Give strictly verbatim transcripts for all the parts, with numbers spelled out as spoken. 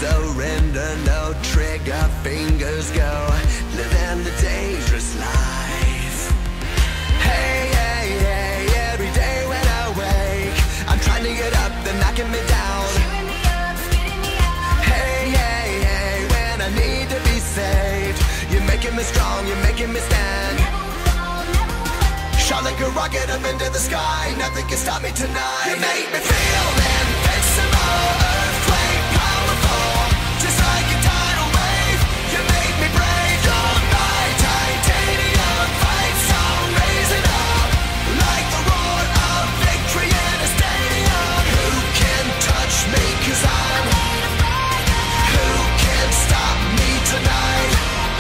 surrender, no trigger, fingers go, living the dangerous life. Hey, hey, hey, every day when I wake, I'm trying to get up, they're knocking me down. Hey, hey, hey, when I need to be saved, you're making me strong, you're making me stand. Shot like a rocket up into the sky, nothing can stop me tonight. You make me feel invincible, earthquake powerful, just like a tidal wave. You make me brave, you're my titanium fight song, raising up like the roar of victory in a stadium. Who can touch me, cause I'm who can stop me tonight?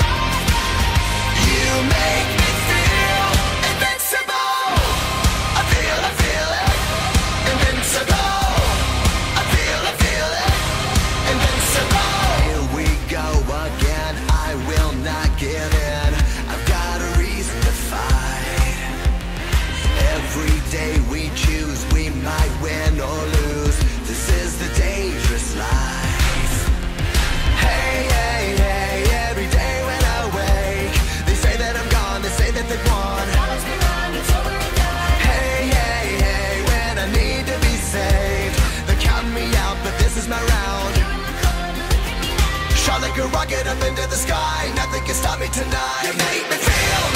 You make me feel invincible. I feel, I feel it, invincible. I feel, I feel it, invincible. Here we go again, I will not give in. I've got a reason to fight. Every day we choose, we might win or lose. This is the dangerous life. Hey, hey, hey, every day when I wake, they say that I'm gone, they say that they've won. Hey, hey, hey, when I need to be saved, they're counting me out, but this is my round. Shot like a rocket up into the sky, nothing can stop me tonight. You make me feel